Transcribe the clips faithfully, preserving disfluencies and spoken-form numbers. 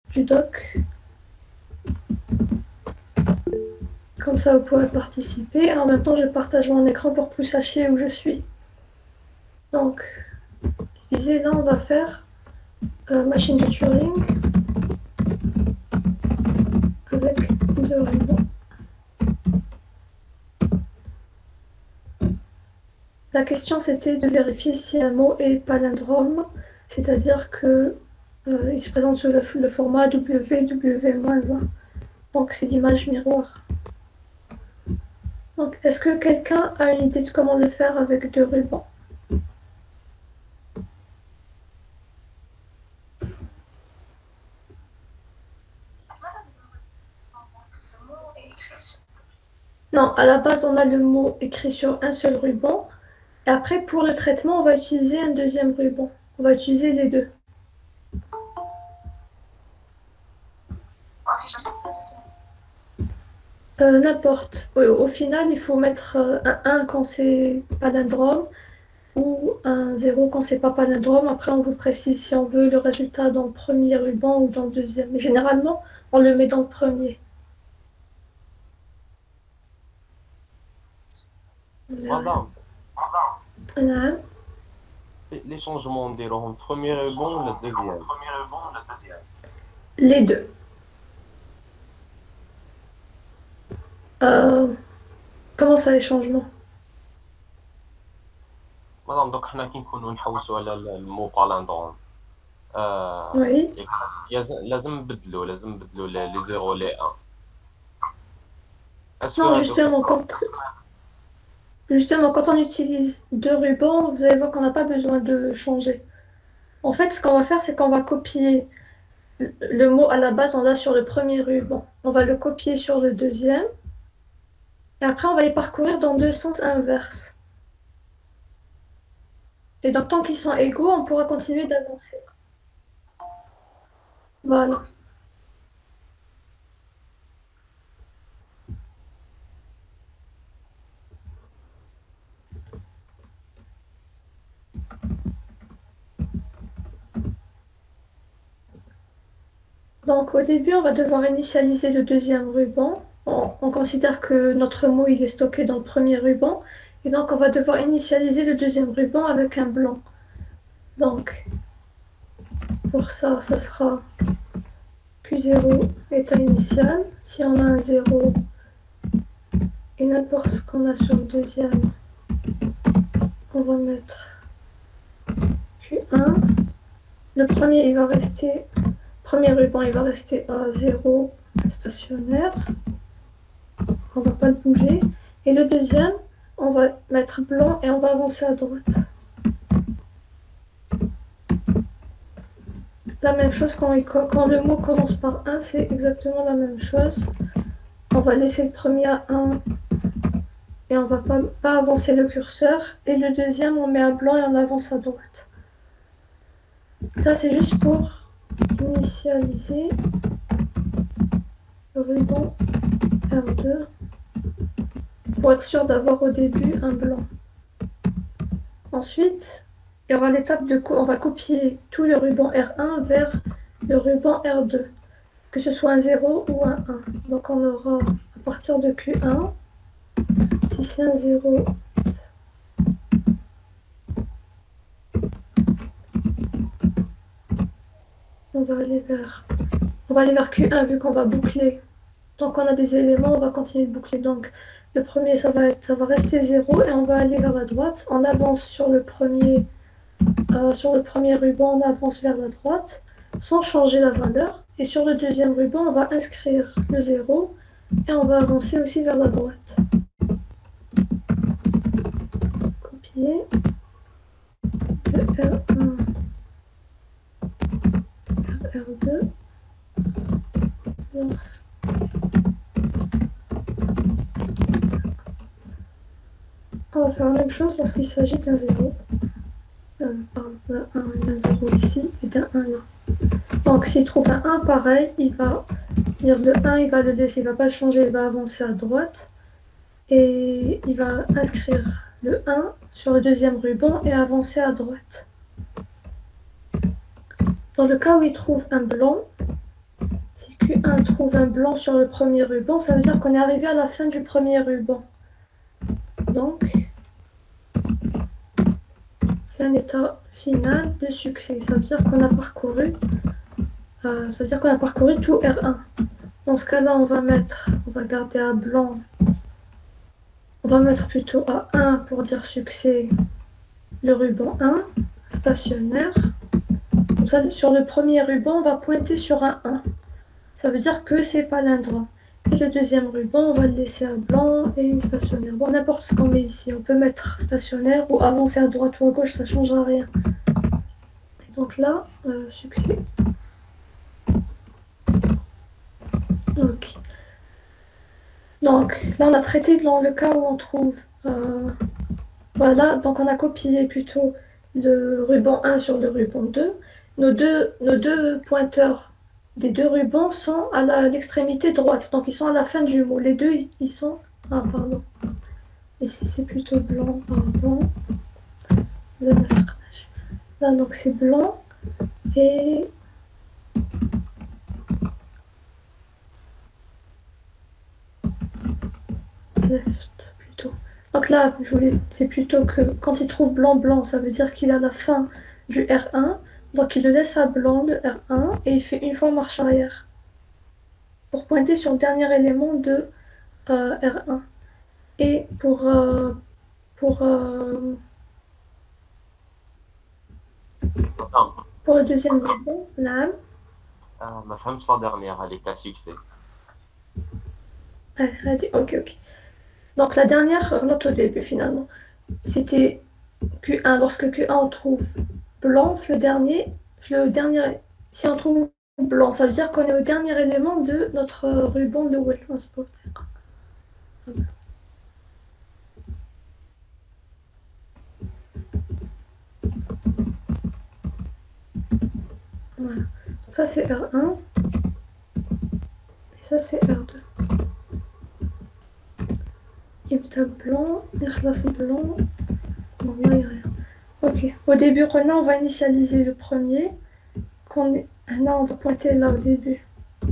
du doc. Comme ça, vous pourrez participer. Et en même temps, je partage mon écran pour que vous sachiez où je suis. Donc, je disais, là, on va faire euh, machine de Turing avec deux rubans. La question, c'était de vérifier si un mot est palindrome, c'est-à-dire que euh, il se présente sous le, le format W W moins un. Donc, c'est l'image miroir. Donc, est-ce que quelqu'un a une idée de comment le faire avec deux rubans? Non, à la base, on a le mot écrit sur un seul ruban. Et après, pour le traitement, on va utiliser un deuxième ruban. On va utiliser les deux. Euh, N'importe. Au, au final, il faut mettre euh, un un quand c'est palindrome ou un zéro quand c'est pas palindrome. Après, on vous précise si on veut le résultat dans le premier ruban ou dans le deuxième. Mais généralement, on le met dans le premier. مدام نعم. les changements نديروهم premier rebond ولا deuxième Les deux. Euh, comment ça, les changements? مدام دوك حنا كي نكونوا نحوسوا على المو بالندروم آه Oui. ياز- لازم نبدلو لازم نبدلو لي زيرو لي ان اسكو Non, هادوك justement, quand, justement, quand on utilise deux rubans, vous allez voir qu'on n'a pas besoin de changer. En fait, ce qu'on va faire, c'est qu'on va copier le mot à la base, on l'a sur le premier ruban. On va le copier sur le deuxième. Et après, on va les parcourir dans deux sens inverses. Et donc, tant qu'ils sont égaux, on pourra continuer d'avancer. Voilà. Donc, au début, on va devoir initialiser le deuxième ruban. On, on considère que notre mot, il est stocké dans le premier ruban. Et donc, on va devoir initialiser le deuxième ruban avec un blanc. Donc, pour ça, ça sera Q zéro état initial. Si on a un zéro et n'importe ce qu'on a sur le deuxième, on va mettre Q un. Le premier, il va rester, premier ruban, il va rester à zéro stationnaire. On ne va pas le bouger. Et le deuxième, on va mettre blanc et on va avancer à droite. La même chose quand, il, quand le mot commence par un, c'est exactement la même chose. On va laisser le premier à un et on ne va pas, pas avancer le curseur. Et le deuxième, on met un blanc et on avance à droite. Ça, c'est juste pour initialiser le ruban R deux pour être sûr d'avoir au début un blanc. Ensuite, il y aura l'étape de on va copier tout le ruban R un vers le ruban R deux, que ce soit un zéro ou un un. Donc on aura à partir de Q un, si c'est un zéro, on va aller vers on va aller vers Q un vu qu'on va boucler. Tant qu'on a des éléments, on va continuer de boucler. Donc le premier, ça va être ça va rester zéro et on va aller vers la droite. On avance sur le premier euh, sur le premier ruban, on avance vers la droite sans changer la valeur. Et sur le deuxième ruban, on va inscrire le zéro et on va avancer aussi vers la droite. Copier le R un, R deux. On va faire la même chose lorsqu'il s'agit d'un zéro. Euh, pardon, d'un un, d'un zéro ici et d'un un là. Donc s'il trouve un un pareil, il va dire le un, il va le laisser, il ne va pas le changer, il va avancer à droite. Et il va inscrire le un sur le deuxième ruban et avancer à droite. Dans le cas où il trouve un blanc, Si Q un trouve un blanc sur le premier ruban, ça veut dire qu'on est arrivé à la fin du premier ruban. Donc, c'est un état final de succès. Ça veut dire qu'on a parcouru, euh, ça veut dire qu'on a parcouru tout R un. Dans ce cas-là, on va mettre, on va garder à blanc. On va mettre plutôt à un pour dire succès le ruban un, stationnaire. Comme ça, sur le premier ruban, on va pointer sur un un. Ça veut dire que c'est palindrome. Et le deuxième ruban, on va le laisser à blanc et stationnaire. Bon, n'importe ce qu'on met ici. On peut mettre stationnaire ou avancer à droite ou à gauche, ça ne changera rien. Et donc là, euh, succès. Ok. Donc là, on a traité dans le cas où on trouve... Euh, voilà, donc on a copié plutôt le ruban un sur le ruban deux. Nos deux, nos deux pointeurs des deux rubans sont à l'extrémité droite, donc ils sont à la fin du mot. Les deux, ils sont... Ah, pardon. Ici, c'est plutôt blanc, pardon. Là, donc c'est blanc et... left, plutôt. Donc là, je voulais... c'est plutôt que quand il trouve blanc-blanc, ça veut dire qu'il est à la fin du R un. Donc il le laisse à blanc, le R un, et il fait une fois marche arrière pour pointer sur le dernier élément de euh, R un. Et pour, euh, pour, euh, pour le deuxième ruban, là, آه ما فهمتش لا ديرنيير هذيك تاع سوكسي. ok, ok. Donc la dernière, note au début finalement, c'était Q un. Lorsque Q un on trouve blanc, le dernier, le dernier, si on trouve blanc, ça veut dire qu'on est au dernier élément de notre ruban de Well Transport. Voilà. Donc ça c'est R un et ça c'est R deux. Ibta blanc, Ikhlas blanc. Bon, là, il n'y a rien. Ok. Au début, là, on va initialiser le premier. Qu'on est... Là, on va pointer là au début.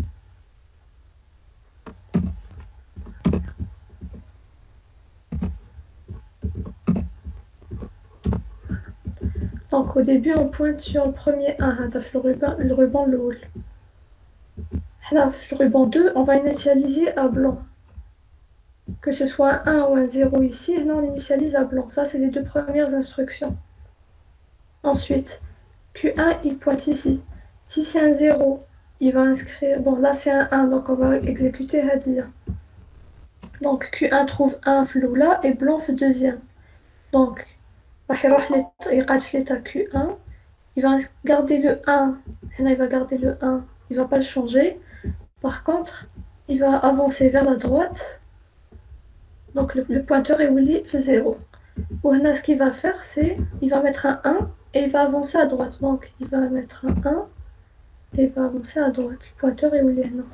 Donc au début, on pointe sur le premier un, le ruban, le ruban le haut. Là, le ruban deux, on va initialiser à blanc. Que ce soit un ou un zéro ici, là, on initialise à blanc. Ça, c'est les deux premières instructions. Ensuite, Q un, il pointe ici. Si c'est un zéro, il va inscrire... Bon, là, c'est un un, donc on va exécuter Hadir. Donc Q un trouve un flou là et blanc fait deuxième. Donc, il va l'état Q un. Il va garder le un. Il va garder le un. Il ne va pas le changer. Par contre, il va avancer vers la droite. Donc le, le pointeur est Willy fait zéro. Ou ce qu'il va faire, c'est il va mettre un un et il va avancer à droite. Donc il va mettre un un et il va avancer à droite. Le pointeur est Willy non.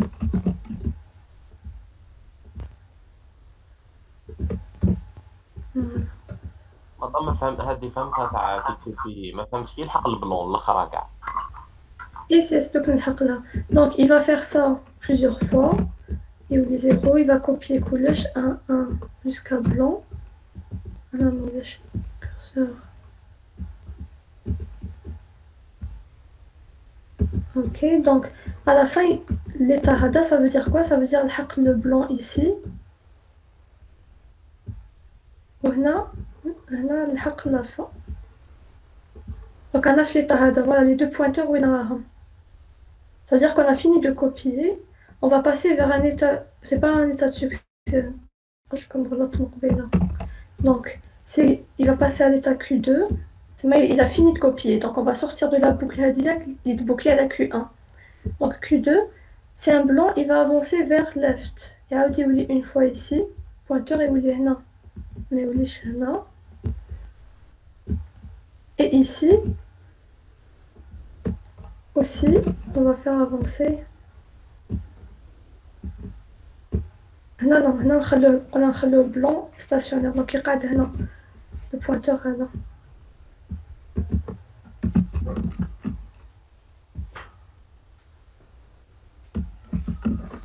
Voilà. ما فهم هذه فهمتها تاع كي في ما فهمتش كي يلحق البلون الاخرى كاع. Et c'est ce que là. Donc il va faire ça plusieurs fois. Et où les zéros, il va copier coulage un un jusqu'à blanc. Voilà, mon curseur. Ok, donc à la fin, l'état hada, ça veut dire quoi? Ça veut dire le blanc ici. وهنا هنا الحق la fin. Donc on a fait l'état hada, voilà les deux pointeurs où il y en a. Ça veut dire qu'on a fini de copier. On va passer vers un état, c'est pas un état de succès. Donc c'est, il va passer à l'état Q deux. Il a fini de copier, donc on va sortir de la boucle Hadia, il est bouclé à la Q un. Donc Q deux, c'est un blanc, il va avancer vers left. Il y a une fois ici, pointeur et où là. Mais où là. Et ici aussi, on va faire avancer. Non, non, non, on a le blanc stationnaire, donc il y a le pointeur là.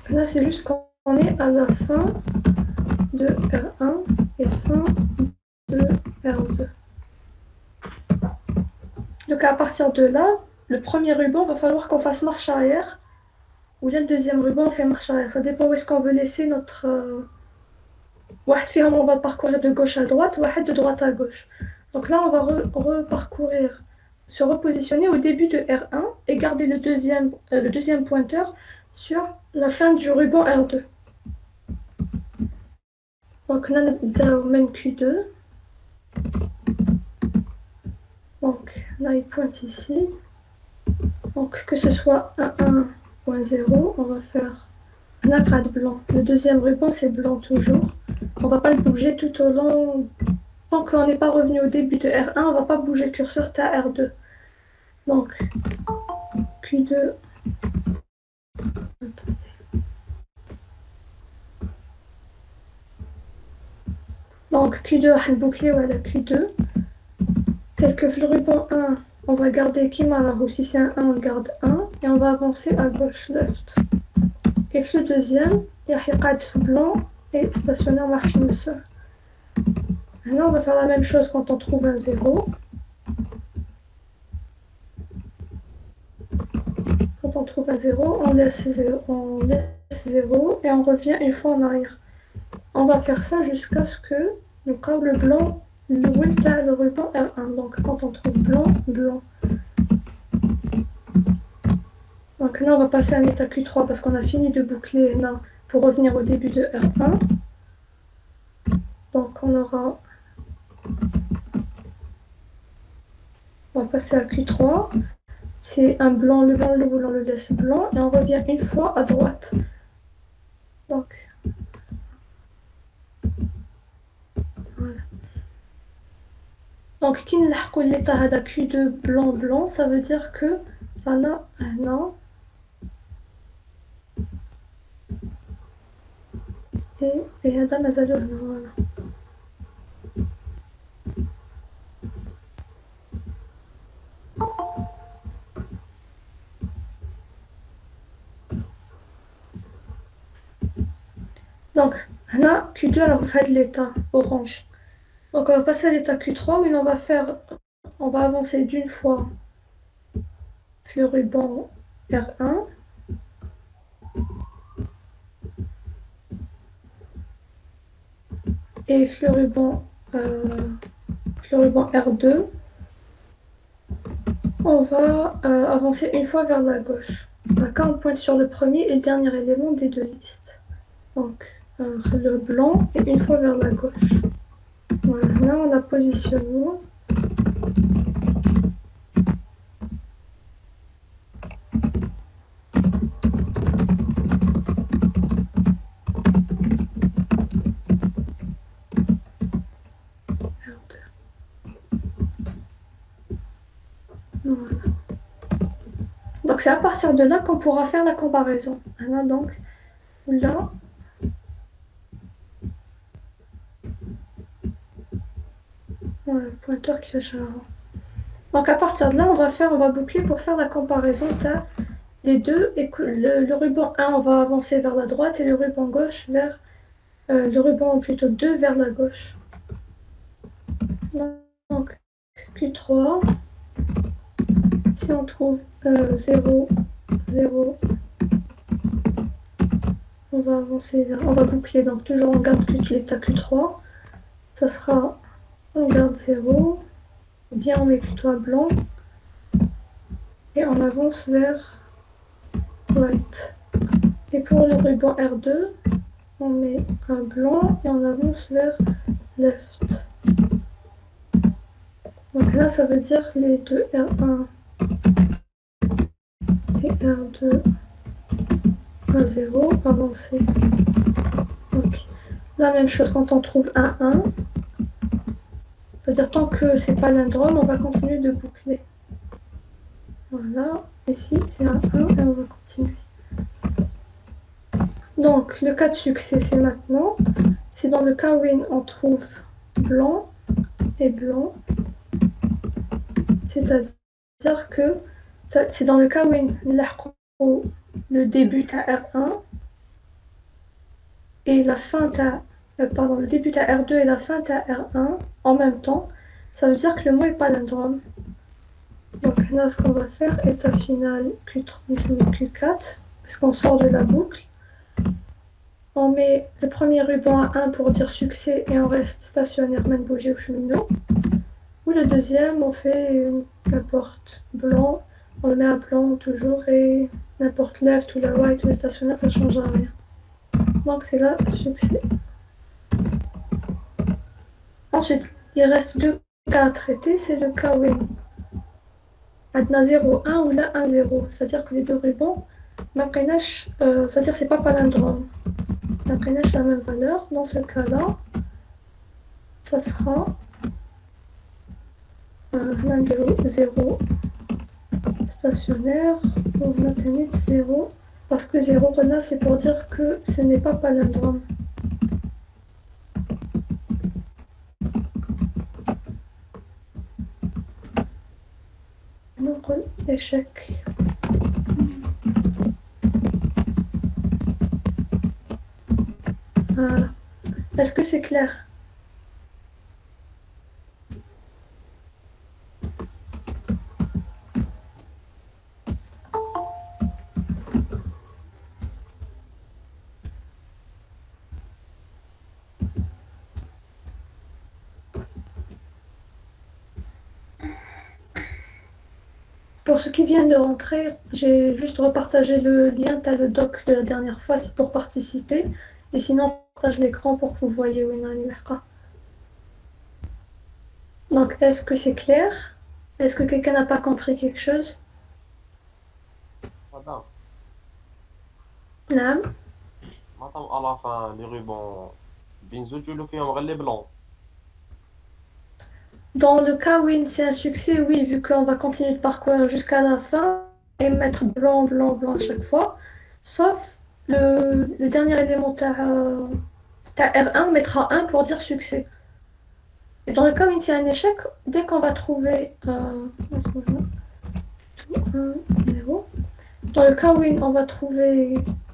Là, c'est juste qu'on est à la fin de R un et fin de R deux. Donc à partir de là, le premier ruban, va falloir qu'on fasse marche arrière. Ou là, le deuxième ruban, on fait marche arrière. Ça dépend où est-ce qu'on veut laisser notre... Euh... on va parcourir de gauche à droite, ou de droite à gauche. Donc là, on va re reparcourir, se repositionner au début de R un et garder le deuxième, euh, le deuxième pointeur sur la fin du ruban R deux. Donc là, on a au même Q deux. Donc là, il pointe ici. Donc que ce soit un un ou un zéro, on va faire un agrade blanc. Le deuxième ruban, c'est blanc toujours. On ne va pas le bouger tout au long. Tant qu'on n'est pas revenu au début de R un, on ne va pas bouger le curseur à R deux. Donc Q deux. Attendez. Donc Q deux, on va boucler à la Q deux. Tel que le ruban un, on va garder Kimara, ou si c'est un un, on garde un. Et on va avancer à gauche, left. Et le deuxième, il y a blanc et stationnaire marching. Maintenant, on va faire la même chose quand on trouve un zéro. Quand on trouve un zéro, on laisse zéro, on laisse zéro et on revient une fois en arrière. On va faire ça jusqu'à ce que le câble blanc, le, le ruban R un. Donc quand on trouve blanc, blanc. Donc là, on va passer à l'état Q trois parce qu'on a fini de boucler là pour revenir au début de R un. Donc on aura... On va passer à Q trois. C'est un blanc, le blanc, le blanc, on le laisse blanc et on revient une fois à droite. Donc, voilà. Donc, qui n'a l'état de Q deux blanc, blanc, ça veut dire que on a un an. Et, et Adam a voilà. Donc, là, Q deux, alors vous faites l'état orange. Donc, on va passer à l'état Q trois où on va faire, on va avancer d'une fois le ruban R un. Et le ruban, euh, le ruban R deux. On va euh, avancer une fois vers la gauche. D'accord, on pointe sur le premier et le dernier élément des deux listes. Donc, euh, le blanc et une fois vers la gauche. Voilà, là on a positionnement. Voilà. Donc c'est à partir de là qu'on pourra faire la comparaison. Là, donc, là, ouais, le pointeur qui fait avant. Donc à partir de là, on va faire, on va boucler pour faire la comparaison de les deux. Et le, le ruban un, on va avancer vers la droite et le ruban gauche vers euh, le ruban plutôt deux vers la gauche. Donc Q trois. Si on trouve euh, zéro, zéro, on va avancer vers, on va boucler, donc toujours on garde l'état Q trois, ça sera, on garde zéro, ou bien on met plutôt un blanc, et on avance vers right. Et pour le ruban R deux, on met un blanc et on avance vers left. Donc là, ça veut dire les deux R un et R deux à zéro, avancer. Donc, la même chose quand on trouve un un. C'est-à-dire tant que c'est pas l'indrome, on va continuer de boucler. Voilà, ici c'est un un et on va continuer. Donc le cas de succès c'est maintenant. C'est dans le cas où on trouve blanc et blanc. C'est-à-dire que c'est dans le cas où on le début à R un et la fin à, euh, pardon, le début à R deux et la fin à R un en même temps, ça veut dire que le mot est palindrome. Donc là, ce qu'on va faire, état final Q trois, Q quatre, parce qu'on sort de la boucle. On met le premier ruban à un pour dire succès et on reste stationnaire, même bouger ou cheminot. Ou le deuxième, on fait n'importe blanc, on le met à blanc toujours et n'importe left ou la right ou le stationnaire, ça ne changera rien. Donc c'est là succès. Ensuite, il reste deux cas à traiter, c'est le cas où عندنا zéro un ou là un zéro, c'est-à-dire que les deux rubans, euh, c'est-à-dire c'est pas palindrome. La la même valeur, dans ce cas-là, ça sera euh, zéro stationnaire ou maintenant zéro, parce que zéro là c'est pour dire que ce n'est pas palindrome. Donc échec. Voilà. Est-ce que c'est clair? Pour ceux qui viennent de rentrer, j'ai juste repartagé le lien, tu as le doc de la dernière fois, c'est pour participer. Et sinon, je partage l'écran pour que vous voyez où il y a. Donc, est-ce que c'est clair? Est-ce que quelqu'un n'a pas compris quelque chose? Madame, Non. madame, à la fin, les rubans, Binzo, tu le fais en relais blanc. Dans le cas où c'est un succès, oui, vu qu'on va continuer de parcourir jusqu'à la fin et mettre blanc, blanc, blanc à chaque fois. Sauf le, le dernier élément, ta, ta R un, on mettra un pour dire succès. Et dans le cas où c'est un échec, dès qu'on va trouver euh, un, zéro, dans le cas où on va trouver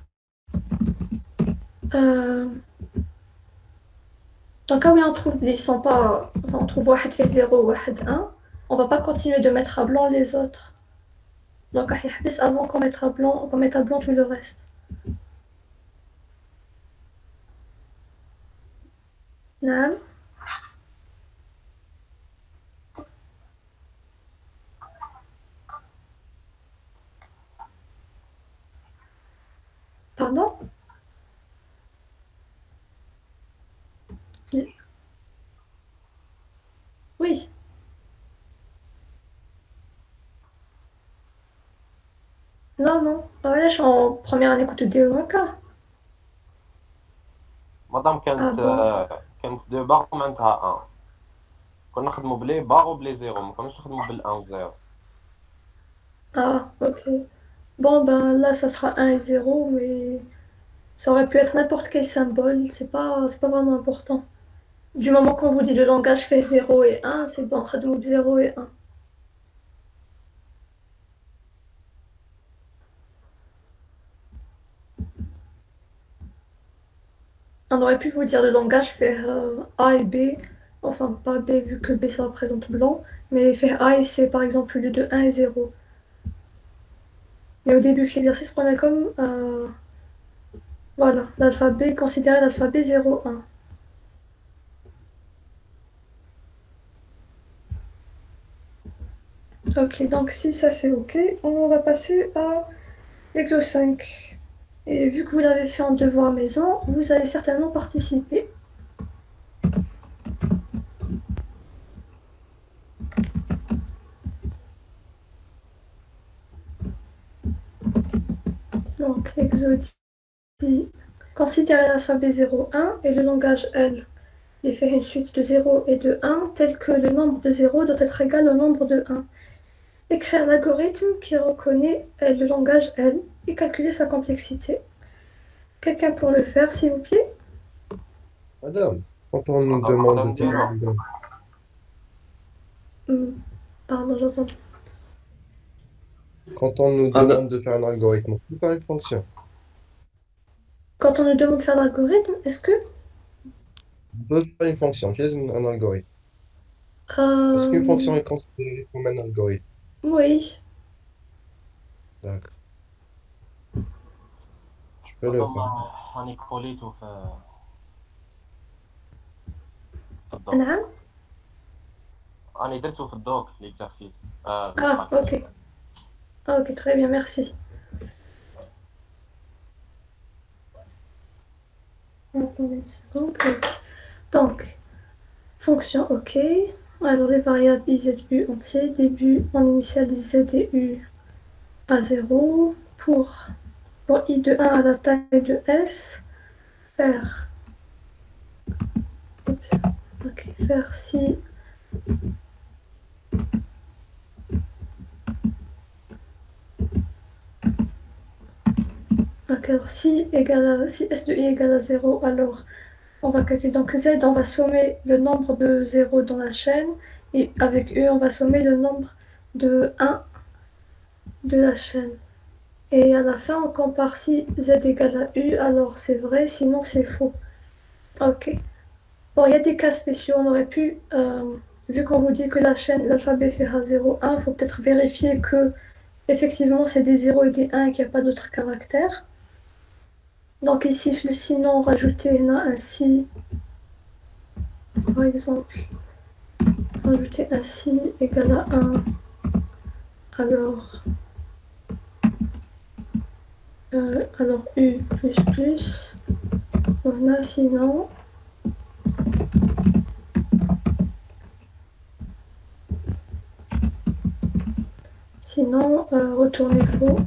euh, dans le cas où on trouve ils sont pas, enfin, on trouve واحد fait zéro, واحد un, on va pas continuer de mettre à blanc les autres. Donc avant qu'on mette à blanc, qu'on mette à blanc tout le reste. نعم. Pardon? Oui. Non, non. Ouais, je suis en première année de D E A K. مدام Ah كانت bon? آه، كانت دو باغ معناتها ان كنا نخدموا بلي باغ وبلي زيرو ما كناش نخدموا بالان زيرو. Ah, ok. Bon, ben là, ça sera un et zéro, mais ça aurait pu être n'importe quel symbole. C'est pas, c'est pas vraiment important. Du moment qu'on vous dit le langage fait zéro et un, c'est bon, خدموا zéro et un. On aurait pu vous dire le langage fait euh, A et B, enfin pas B vu que B ça représente blanc, mais faire A et C par exemple au lieu de un et zéro. Mais au début de l'exercice, prenait comme euh, voilà, l'alphabet, considérer l'alphabet zéro un. Ok, donc si ça c'est ok, on va passer à l'exo cinq. Et vu que vous l'avez fait en devoir maison, vous allez certainement participer. Donc l'exo dit considérer l'alphabet zéro un et le langage L. Et faire une suite de zéro et de un tel que le nombre de zéro doit être égal au nombre de un. Écrire l'algorithme qui reconnaît le langage L et calculer sa complexité. Quelqu'un pour le faire, s'il vous plaît? Madame, quand on nous مدام demande نقدر de faire نديرو. un, Hmm. Pardon, j'entends. quand on nous هذا demande de faire un algorithme, on peut faire une fonction. Quand on nous demande de faire l'algorithme, est-ce que On peut faire une fonction, qu'est-ce qu'un algorithme? Est-ce qu'une euh, fonction est considérée comme un algorithme? oui. D'accord, tu peux le ثم faire. راني كوليتو في في الدوك نعم. راني درتو في الدوك ليكزارسيس آه في Ah, البراكتيس. ok. Ah, ok, très bien, merci. Attendez une seconde. Ok. Donc, fonction OK. Alors, les variables I, Z, U entiers. Début, on initialise Z et U à zéro. Pour, pour I de un à la taille de S, faire, okay, faire si okay, alors si, égale à, si S de I égale à zéro, alors on va calculer. Donc Z, on va sommer le nombre de zéros dans la chaîne. Et avec U, on va sommer le nombre de un de la chaîne. Et à la fin, on compare si Z égale à U, alors c'est vrai, sinon c'est faux. Ok. Bon, il y a des cas spéciaux. On aurait pu, euh, vu qu'on vous dit que la chaîne, l'alphabet fait à zéro, un, il faut peut-être vérifier que effectivement c'est des zéros et des un et qu'il n'y a pas d'autres caractères. Donc ici, le sinon, rajouter un si, par exemple, rajouter un si égale à un, alors, euh, alors U plus plus, voilà, sinon, sinon, euh, retourner faux.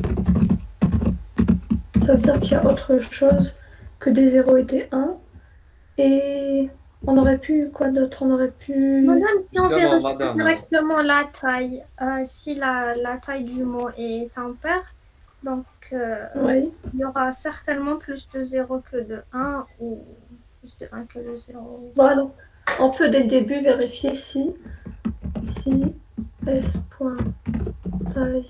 Ça veut dire qu'il y a autre chose que des zéros et des un. Et on aurait pu, quoi d'autre? On aurait pu... Madame, si on Justement, vérifie madame, directement la taille, euh, si la, la taille du mot est impaire, donc euh, Oui. il y aura certainement plus de zéro que de un ou plus de un que de zéro. Voilà. On peut dès le début vérifier si, si S point taille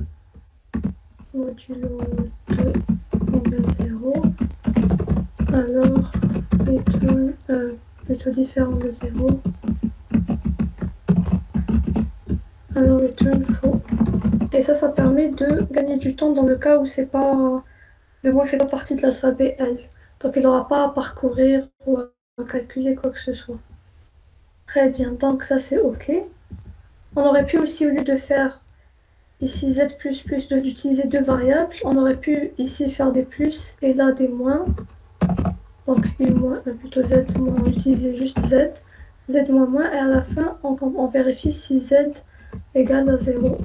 modulo deux égale zéro, alors return, euh, plutôt différent de zéro, alors return faux. Et ça, ça permet de gagner du temps dans le cas où c'est pas, le mot ne fait pas partie de l'alphabet L. Donc il n'aura pas à parcourir ou à calculer quoi que ce soit. Très bien, donc ça c'est OK. On aurait pu aussi, au lieu de faire ici Z++, d'utiliser deux variables, on aurait pu ici faire des plus et là des moins. Donc U moins, euh, plutôt Z moins, on utilisait juste Z. Z moins moins, et à la fin, on, on vérifie si Z égale à zéro.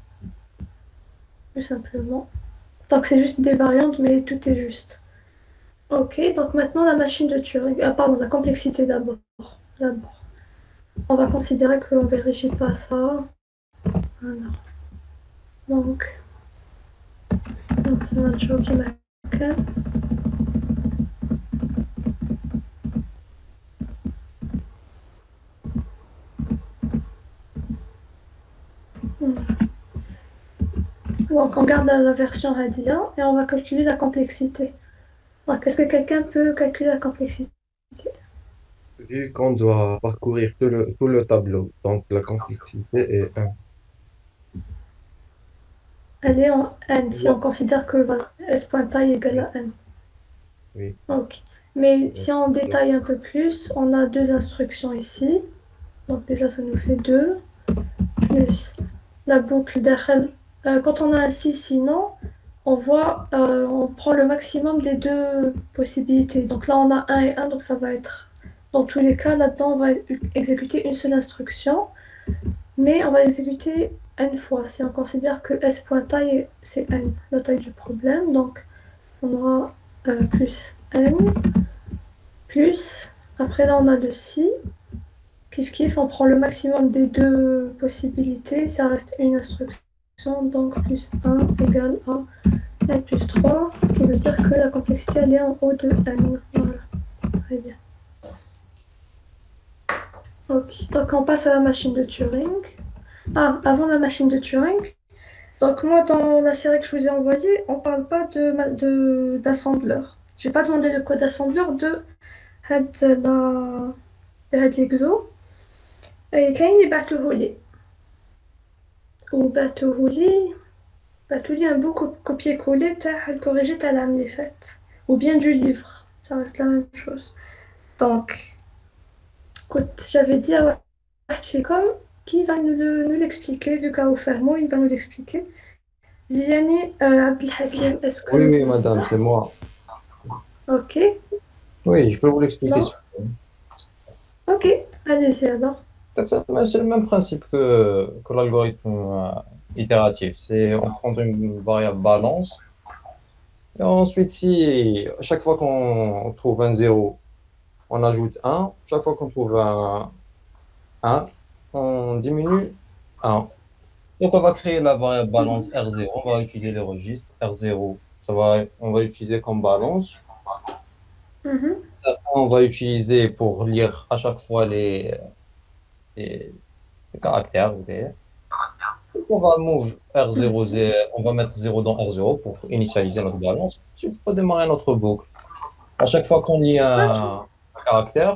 Tout simplement. Donc c'est juste des variantes, mais tout est juste. Ok, donc maintenant la machine de Turing. Ah pardon, la complexité d'abord. D'abord. On va considérer qu'on ne vérifie pas ça. Voilà. Donc, donc c'est un joke qui m'a. Donc on garde la, la version Radia et on va calculer la complexité. Donc est-ce que quelqu'un peut calculer la complexité? Vu qu'on doit parcourir tout le, tout le tableau, donc la complexité est un. Elle est en n si on Ouais. considère que voilà, S.taille égale Oui, à n. oui. Ok. Mais Donc, si on détaille un peu plus, on a deux instructions ici. Donc déjà ça nous fait deux. Plus la boucle d'Achel. Euh, quand on a un si sinon, on voit, euh, on prend le maximum des deux possibilités. Donc là, on a un et un, donc ça va être, dans tous les cas, là-dedans, on va exécuter une seule instruction, mais on va l'exécuter n fois, si on considère que s.taille, c'est n, la taille du problème. Donc, on aura euh, plus n, plus, après là, on a le si, kiff kiff, on prend le maximum des deux possibilités, ça reste une instruction, donc plus un égale à n plus trois, ce qui veut dire que la complexité elle est en haut de n. Voilà, très bien. Ok, donc on passe à la machine de Turing. Ah, avant la machine de Turing, donc moi dans la série que je vous ai envoyée, on ne parle pas de, de, d'assembleur. j'ai pas demandé le code assembleur de هاد la de هاد l'exo et كاين اللي بعثوهولي وبعثوهولي بعثولي un beau co- copier-coller تاع الكوريجي تاع العام اللي فات ou bien du livre, ça reste la même chose. Donc, écoute, j'avais dit à واحد فيكم qui va nous le- nous l'expliquer, vu qu'à Fermo, il va nous l'expliquer. Ziani euh, Abdelhakim, est-ce Oui, que... oui, madame, c'est moi. Ok, Oui, je peux vous l'expliquer. non, si vous voulez. ok, allez-y alors. Donc, ça, mais c'est le même principe que, que l'algorithme euh, itératif. C'est on prend une variable balance et ensuite, si à chaque fois qu'on trouve un zéro, on ajoute un. Chaque fois qu'on trouve un un, on diminue un. Donc, on va créer la variable balance R zéro. On va utiliser le registre R zéro. Ça va, on va utiliser comme balance. Mhm, On va utiliser pour lire à chaque fois les, les, les caractères. Vous voyez. Donc, on va move R zéro, zé- on va mettre zéro dans R zéro pour initialiser notre balance. Ensuite, on va démarrer notre boucle. À chaque fois qu'on lit ok, un, un caractère,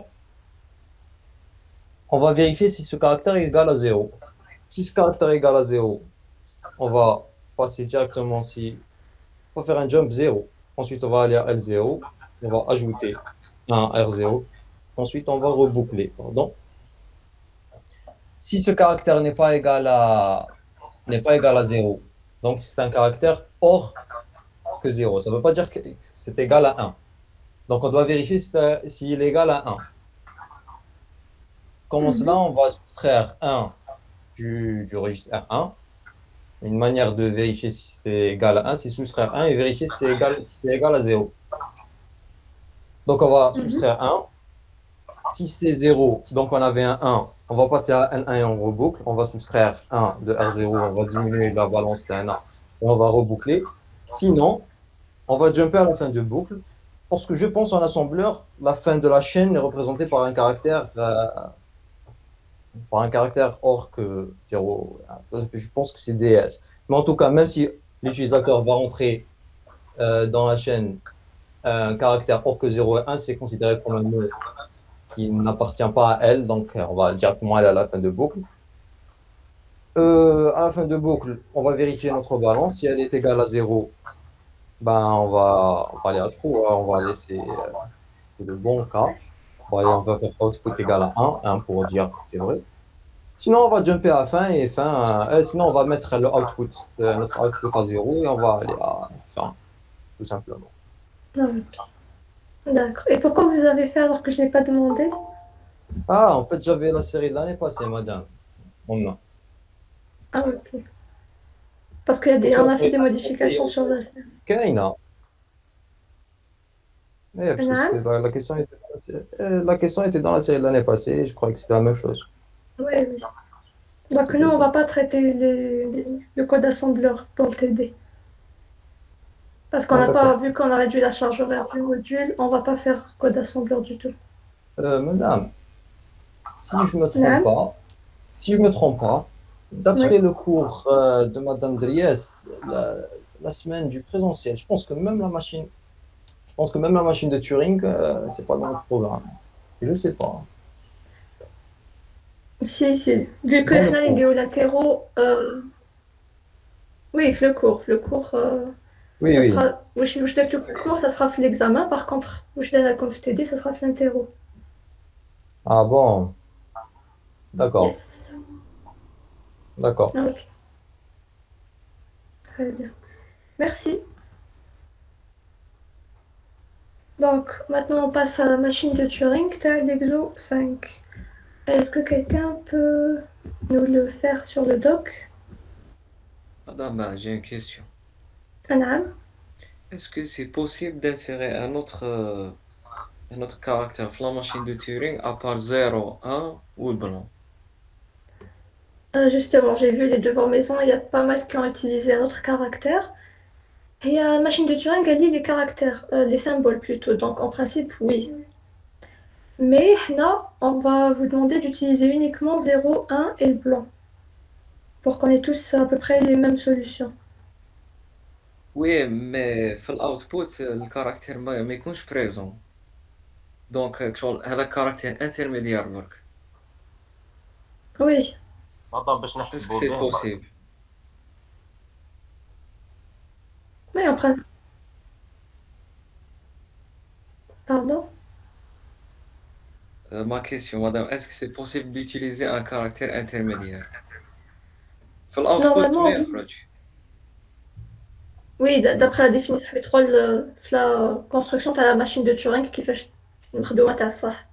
on va vérifier si ce caractère est égal à zéro. Si ce caractère est égal à zéro, on va passer directement si on va faire un jump zéro. Ensuite, on va aller à L zéro. On va ajouter un R zéro. Ensuite, on va reboucler. Pardon. Si ce caractère n'est pas égal à n'est pas égal à zéro, donc c'est un caractère hors que zéro. Ça ne veut pas dire que c'est égal à un. Donc, on doit vérifier si c'est- s'il est égal à un. Comment cela? mhm, On va soustraire un du, du registre R un. Une manière de vérifier si c'est égal à un, c'est soustraire un et vérifier si c'est égal, si c'est égal à zéro. Donc, on va mhm, soustraire un. Si c'est zéro, donc on avait un un, on va passer à L un et on reboucle. On va soustraire un de R zéro, on va diminuer la balance d'un un et on va reboucler. Sinon, on va jumper à la fin de boucle. Parce que je pense en assembleur, la fin de la chaîne est représentée par un caractère, euh, par un caractère hors que zéro. Je pense que c'est D S. Mais en tout cas, même si l'utilisateur va rentrer euh, dans la chaîne un caractère hors que zéro et un, c'est considéré comme un mot qui n'appartient pas à elle, donc on va directement aller à la fin de boucle. Euh, à la fin de boucle, on va vérifier notre balance. Si elle est égale à zéro, ben on va, on va aller à true, hein. On va laisser euh, le bon cas. On va, aller- on va faire output égal à un, un pour dire que c'est vrai. Sinon, on va jumper à fin et fin. euh, sinon, on va mettre le output, euh, notre output à zéro et on va aller à fin, tout simplement. ok, d'accord. Et pourquoi vous avez fait alors que je n'ai pas demandé? Ah, en fait, j'avais la série de l'année passée, madame. On a. Ah, ok. Parce qu'on a fait Après, des après, modifications sur la scène. Kaina. Eh, parce que Naam. c'était la, la question était dans la, sé- euh, la question était dans la série de l'année passée, je croyais que c'était la même chose. Oui, oui. Donc nous, C'était on ça. va pas traiter les- les- le code assembleur pour le T D. Parce qu'on Ah, n'a pas d'accord. vu qu'on a réduit la charge horaire du module, on va pas faire code assembleur du tout. Euh, madame, si je me trompe Naam. pas, si je me trompe pas, Oui. d'après le cours euh, de Madame Dries, la, la semaine du présentiel, je pense que même la machine, je pense que même la machine de Turing, euh, c'est pas dans le programme. Je sais pas. Si, si. Vu que Dans le les cours. vidéos latéraux, euh, oui, le cours, le cours, euh, Oui, ça oui. sera, wesh wesh dek le cours, ça sera fait l'examen. Par contre, wesh la conf T D, ça sera fait l'interro. Ah bon, d'accord, Yes. d'accord. Ok, très bien. Merci. Donc, maintenant, on passe à la machine de Turing, t'as l'exo cinq. Est-ce que quelqu'un peut nous le faire sur le doc? Madame, ben, j'ai une question. Anam? Est-ce que c'est possible d'insérer un autre, euh, un autre caractère dans la machine de Turing à part zéro, un ou le blanc? Euh, justement, j'ai vu les devoirs maison, il y a pas mal qui ont utilisé un autre caractère. Et euh, la machine de Turing, elle lit les caractères, euh, les symboles plutôt. Donc, en principe, oui. Mais là, on va vous demander d'utiliser uniquement zéro, un et le blanc pour qu'on ait tous à peu près les mêmes solutions. وي مي في الاوتبوت الكاركتير ما, ما يكونش بريزون دونك شغل هذا كاركتير انترميديار برك. Oui, ماذا باش اسكو نحسبوا سي به برك؟ بوسيبل؟ mais en principe, pardon. ما كيسيون مدام اسكو سي بوسيبل ديوتيليزي ان كاركتير انترميديار في الاوتبوت ما Normalement, oui. يخرج. Oui, d- d'après la définition du pétrole, euh, la construction de la machine de Turing qui fait مخدومة تاع الصح.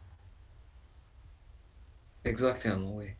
اكزاكتومون وي.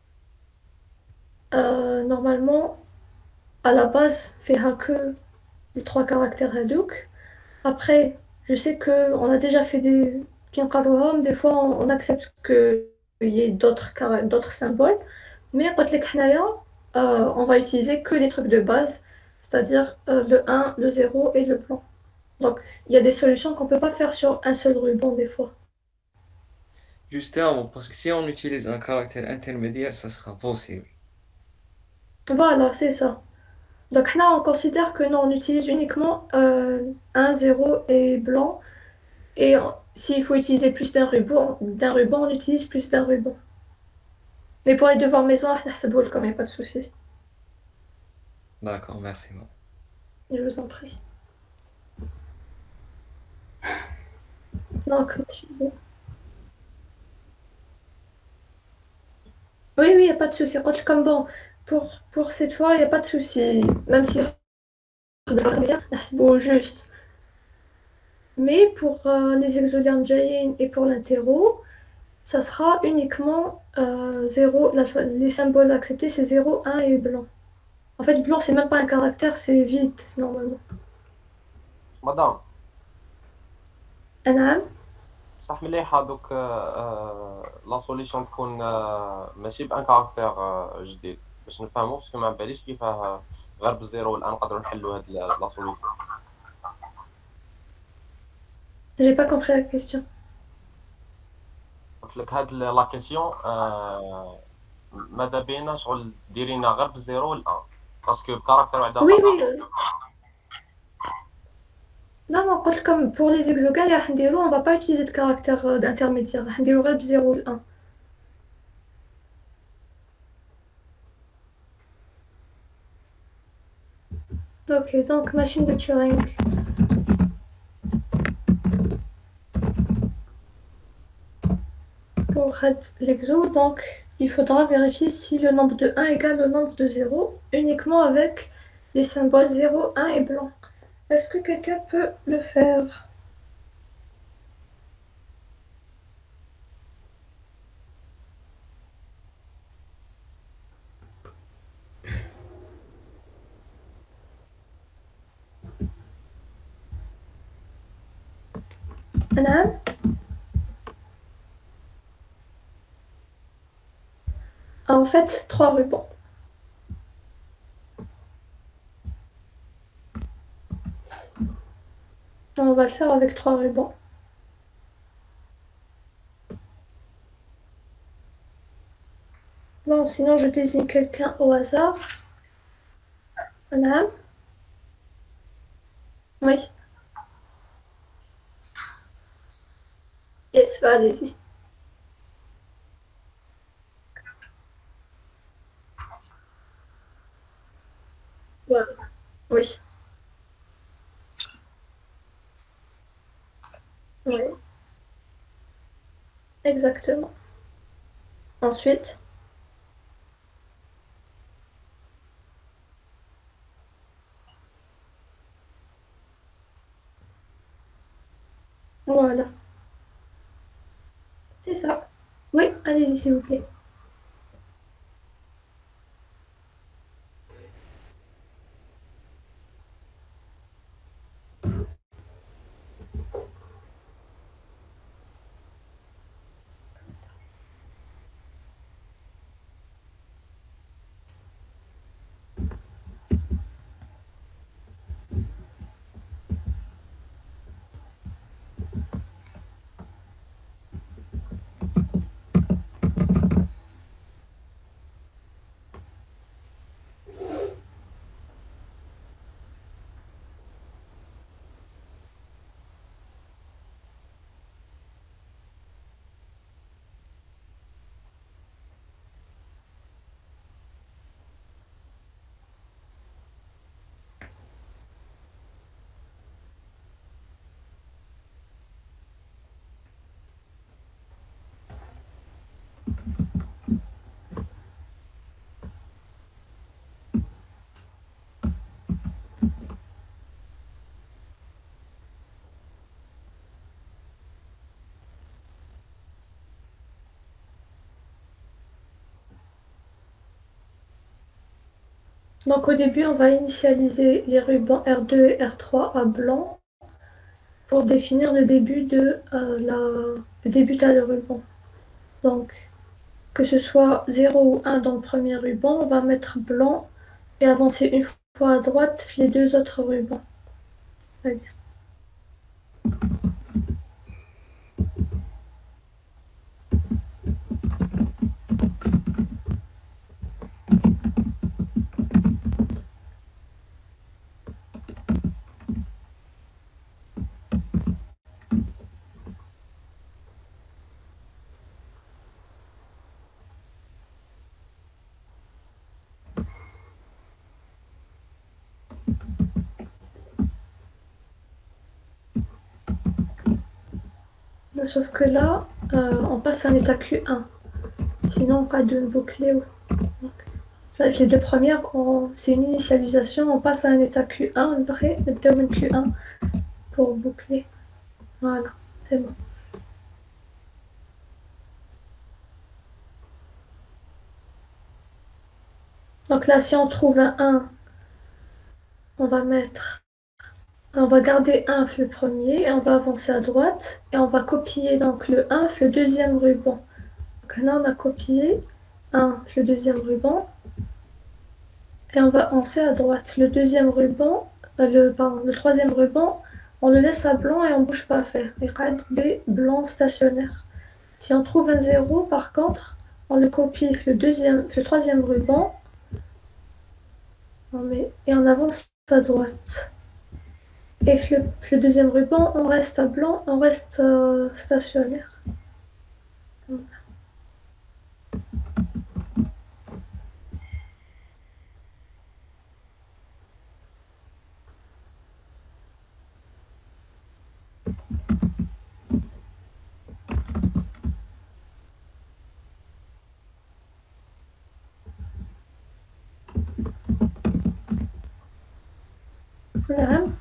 Euh, normalement, à la base, فيها que les trois caractères Hadouk. Après, je sais que on a déjà fait des كي des fois on, on accepte qu'il y ait d'autres cara- d'autres symboles, mais قلت لك حنايا, euh, on va utiliser que les trucs de base, c'est-à-dire euh, le un, le zéro et le blanc. Donc, il y a des solutions qu'on peut pas faire sur un seul ruban des fois. Justement, parce que si on utilise un caractère intermédiaire, ça sera possible. Voilà, c'est ça. Donc là, on considère que non, on utilise uniquement euh, un, zéro et blanc. Et on- s'il faut utiliser plus d'un ruban, d'un ruban, on utilise plus d'un ruban. Mais pour les devoirs maison, c'est bon, quand même, pas de souci. D'accord, merci. Moi. Je vous en prie. Donc, oui, oui, il n'y a pas de souci. Comme bon, pour, pour cette fois, il n'y a pas de souci. Même si c'est beau, juste. Mais pour euh, les exodermes Jayin et pour l'interro, ça sera uniquement euh, zéro. La- les symboles acceptés, c'est zéro, un et blanc. En fait, blanc, c'est même pas un caractère, c'est vide, c'est normalement. مدام أنعم. صح مليح هذوك لا سوليسيون تكون آه، ماشي بان كاركتير آه، جديد باش نفهمو باسكو ما باليش كيفاه غير بالزيرو والان نقدروا نحلوا هاد لا سوليسيون. J'ai pas compris la question. قلت لك هاد لا كيسيون ماذا بينا شغل ديرينا غير بالزيرو والان باسكو بكاركتير وحده Oui, فقط. oui. euh, Non, non, قلت comme pour les exogales, à Handero, on va pas utiliser de caractère euh, d'intermédiaire. Handero, rep zéro ou un. Ok, donc machine de Turing. Pour l'exo, donc il faudra vérifier si le nombre de un égale le nombre de zéro, uniquement avec les symboles zéro, un et blanc. Est-ce que quelqu'un peut le faire? Anna? Ah, en fait, trois rubans. On va le faire avec trois rubans. Bon, sinon je désigne quelqu'un au hasard. Anna? Oui. Yes, va, allez-y. Voilà. Oui. Oui. Exactement. Ensuite, voilà. C'est ça. Oui, allez-y, s'il vous plaît. Donc au début, on va initialiser les rubans R deux et R trois à blanc pour définir le début de euh, la... le débutant le ruban. Donc, que ce soit zéro ou un dans le premier ruban, on va mettre blanc et avancer une fois à droite les deux autres rubans. Très bien. Sauf que là, euh, on passe à un état Q un. Sinon, pas de boucler. Avec les deux premières, c'est une initialisation. On passe à un état Q un, après, le Q un pour boucler. Voilà, c'est bon. Donc là, si on trouve un un, on va mettre, on va garder un le premier et on va avancer à droite et on va copier donc le un le deuxième ruban. Donc là, on a copié un le deuxième ruban et on va avancer à droite. Le deuxième ruban, euh, le, pardon, le troisième ruban, on le laisse à blanc et on ne bouge pas à faire. Et B blanc stationnaire. Si on trouve un zéro, par contre, on le copie le, deuxième, le troisième ruban on met, et on avance à droite. Et le, le deuxième ruban, on reste à blanc, on reste euh, stationnaire. نعم.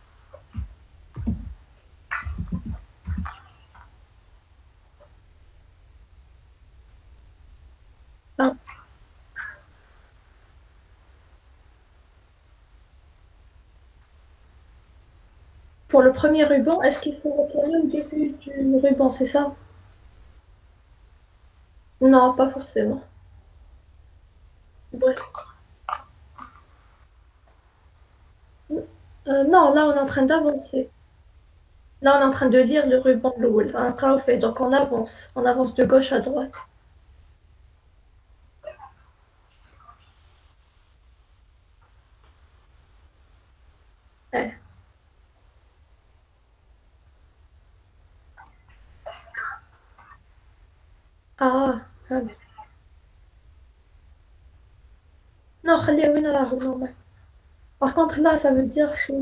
Ah. Pour le premier ruban, est-ce qu'il faut retourner au début du ruban, c'est ça? Non, pas forcément. Bref. Euh, non, là, on est en train d'avancer. Là, on est en train de lire le ruban de l'Oul. Donc, on avance. On avance de gauche à droite. Ouais. Ah, ah. Non, خليه وين راهو normal. Par contre, là, ça veut dire si...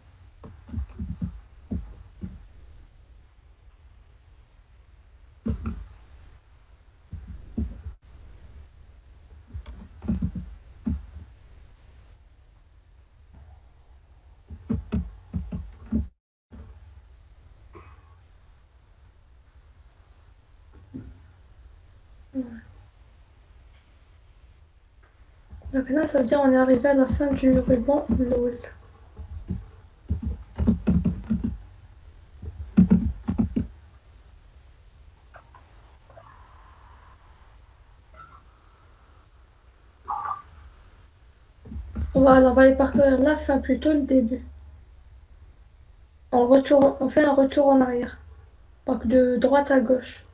Donc là, ça veut dire on est arrivé à la fin du ruban LOL. Voilà, on va aller parcourir la fin, plutôt le début. On, retourne, on fait un retour en arrière. Donc de droite à gauche.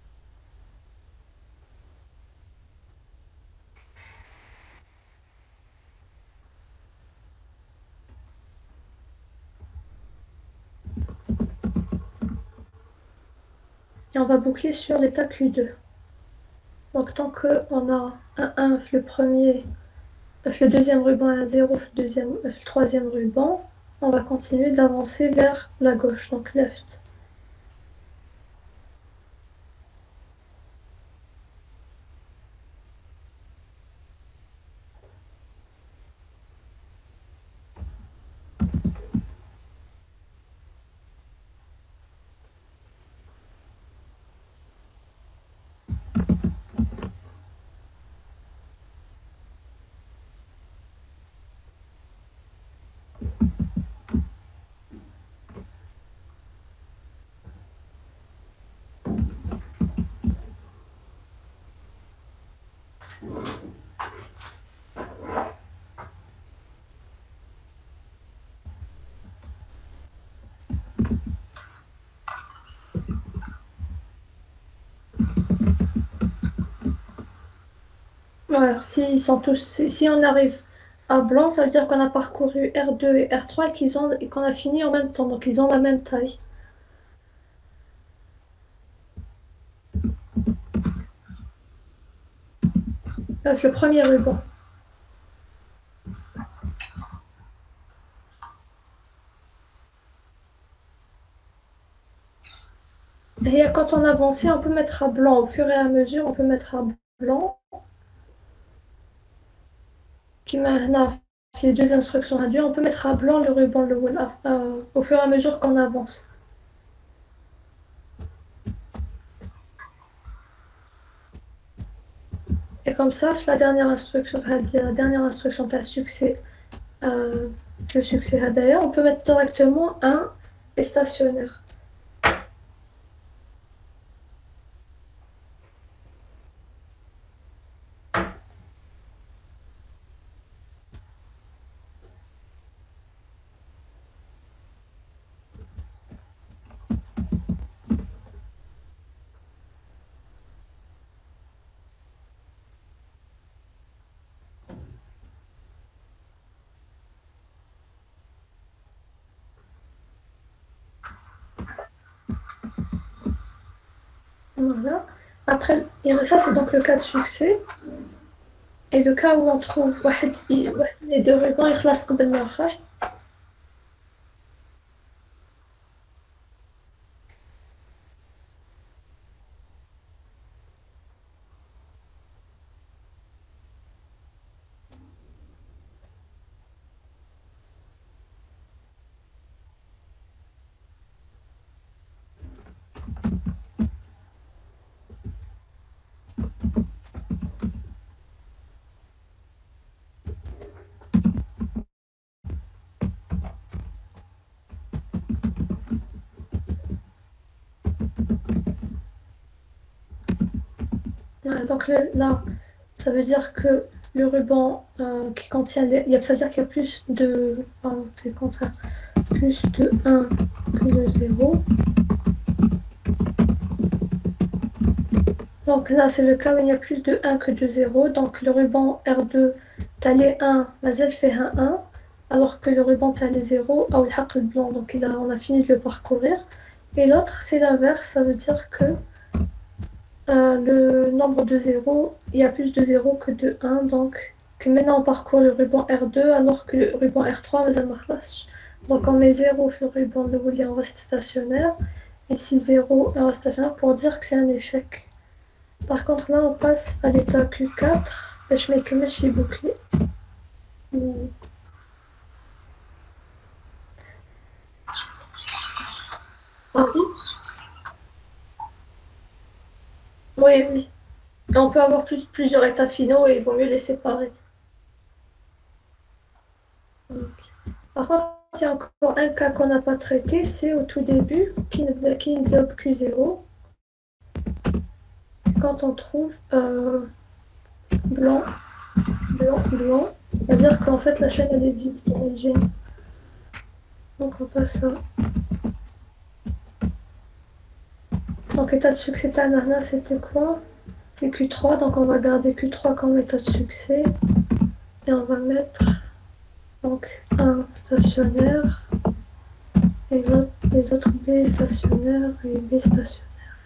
Et on va boucler sur l'état Q deux. Donc tant qu'on a un un, le premier, le deuxième ruban et un zéro, le, deuxième, le troisième ruban, on va continuer d'avancer vers la gauche, donc left. Voilà, si, sont tous, si, si on arrive à blanc, ça veut dire qu'on a parcouru R deux et R trois et qu'ils ont, et qu'on a fini en même temps, donc ils ont la même taille. Bref, le premier ruban. Et quand on avance, on peut mettre à blanc au fur et à mesure, on peut mettre à blanc. Qui maintenant les deux instructions induites, on peut mettre à blanc le ruban le euh, au fur et à mesure qu'on avance. Et comme ça, la dernière instruction, la dernière instruction de succès, euh, le succès d'ailleurs, on peut mettre directement un et stationnaire. Voilà. Après, ça c'est donc le cas de succès. Et le cas où on trouve les deux rubans, ils classent comme l'autre. Donc là, ça veut dire que le ruban euh, qui contient les... Ça veut dire qu'il y a plus de... Pardon, c'est le contraire. Plus de un que de zéro. Donc là, c'est le cas où il y a plus de un que de zéro. Donc le ruban R deux, tu as les un, mais elle fait un un. Alors que le ruban, tu as les zéro, ou le blanc. Donc il a, on a fini de le parcourir. Et l'autre, c'est l'inverse. Ça veut dire que Euh, le nombre de zéros, il y a plus de zéro que de un, donc que maintenant on parcourt le ruban R deux alors que le ruban R trois va marcher. Donc on met zéro sur le ruban de William, on reste stationnaire, et si zéro on reste stationnaire pour dire que c'est un échec. Par contre là on passe à l'état Q quatre, et je mets que mes chez bouclé. Pardon? Oui, oui. On peut avoir plus, plusieurs états finaux et il vaut mieux les séparer. Okay. Par contre, il y a encore un cas qu'on n'a pas traité, c'est au tout début, qui ne, qui ne bloque Q zéro. Quand on trouve euh, blanc, blanc, blanc, c'est-à-dire qu'en fait la chaîne elle est vide d'origine. Donc on passe à... Donc état de succès Tanana, c'était quoi? C'est Q trois, donc on va garder Q trois comme état de succès. Et on va mettre donc un stationnaire et les autres B stationnaires et B stationnaires.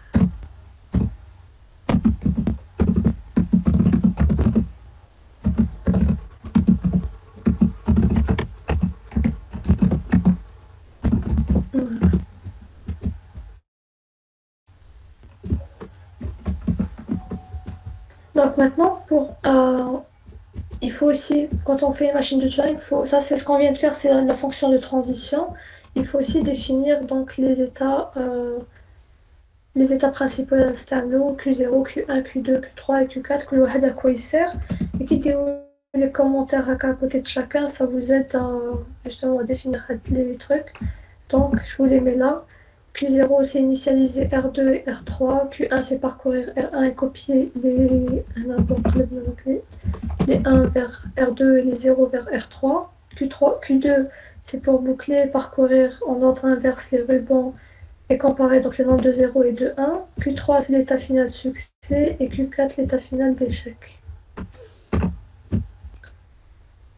Donc maintenant, pour, euh, il faut aussi, quand on fait une machine de Turing, faut, ça c'est ce qu'on vient de faire, c'est la, la fonction de transition. Il faut aussi définir donc les états, euh, les états principaux d'un tableau, Q zéro, Q un, Q deux, Q trois et Q quatre, que le à quoi il sert. Et qui dit les commentaires à côté de chacun, ça vous aide à, justement à définir les trucs. Donc je vous les mets là. Q zéro c'est initialiser R deux et R trois, Q un c'est parcourir R un et copier les, les, les un vers R deux et les zéro vers R trois, Q trois, Q deux c'est pour boucler, parcourir en ordre inverse les rubans et comparer donc les nombres de zéro et de un, Q trois c'est l'état final de succès et Q quatre l'état final d'échec.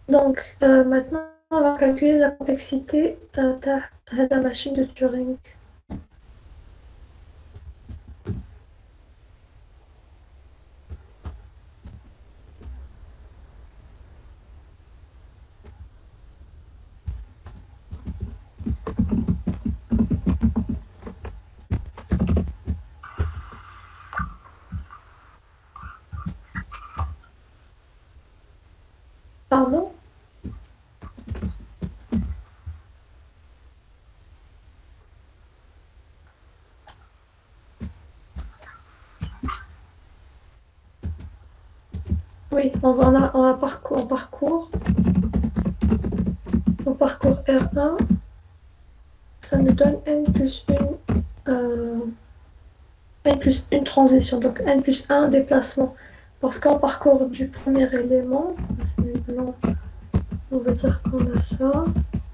Donc, euh, maintenant, on va calculer la complexité euh, de la machine de Turing. Pardon? Oui, on va, on a, on a parcours, on parcourt, on parcourt R un, ça nous donne N plus une, euh, N plus une transition, donc N plus un déplacement. Parce qu'en parcours du premier élément, c'est blanc, on va dire qu'on a ça.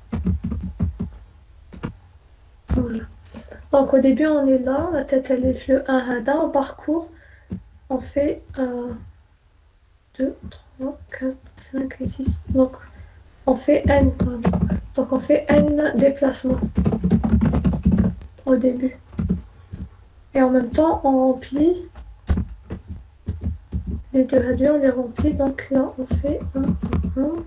Voilà. Donc au début on est là, la tête elle est le un radar, on parcourt, on fait euh, deux, trois, quatre, cinq et six. Donc on fait N, pardon. Donc on fait N déplacements au début. Et en même temps on remplit les deux radios, on les remplit, donc là on fait un, un, un.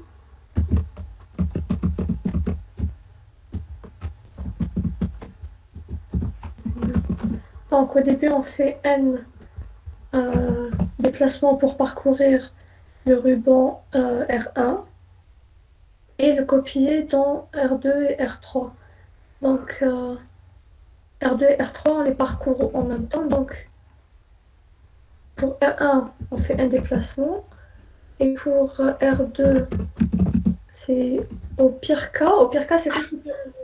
Donc au début on fait N euh, déplacements pour parcourir le ruban euh, R un et le copier dans R deux et R trois. Donc euh, R deux et R trois on les parcourt en même temps, donc pour R un on fait un déplacement et pour euh, R deux c'est au pire cas, au pire cas c'est comme si...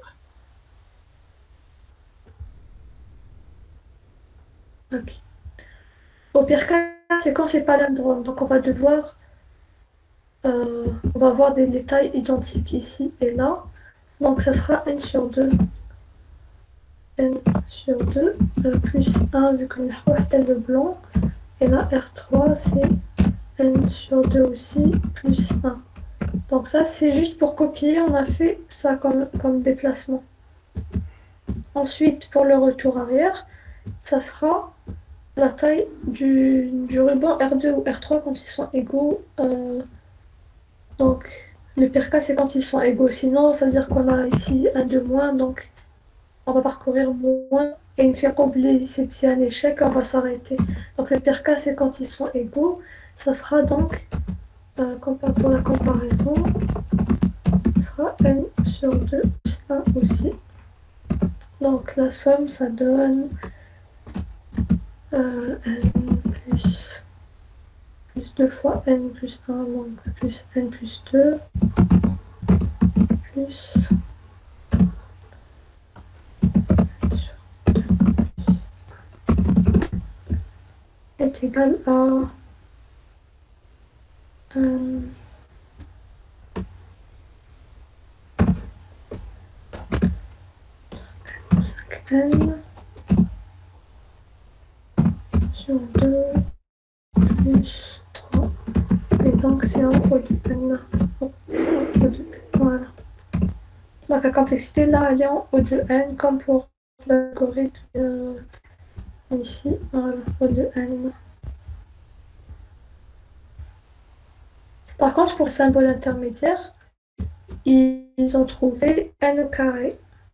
Ok. Au pire cas c'est quand c'est palindrome, donc on va devoir euh, on va avoir des détails identiques ici et là, donc ça sera N sur deux. N sur deux euh, plus un vu que est le blanc, et là R trois c'est N sur deux aussi plus un. Donc ça c'est juste pour copier, on a fait ça comme, comme déplacement. Ensuite pour le retour arrière, ça sera la taille du, du ruban R deux ou R trois quand ils sont égaux. Euh, donc le pire cas c'est quand ils sont égaux, sinon ça veut dire qu'on a ici un de moins, donc on va parcourir moins, et une fois oublié, c'est un échec, on va s'arrêter. Donc le pire cas, c'est quand ils sont égaux. Ça sera donc, euh, pour la comparaison, ça sera N sur deux plus un aussi. Donc la somme, ça donne euh, N plus, plus deux fois N plus un, donc plus N plus deux, plus... est égal à euh, cinq N sur deux plus trois. Et donc c'est en O de N. Oh, c'est en O de N. Voilà. Donc la complexité là, elle est en O de N comme pour l'algorithme euh, ici. Voilà, O de N. Par contre, pour le symbole intermédiaire, ils ont trouvé N au carré.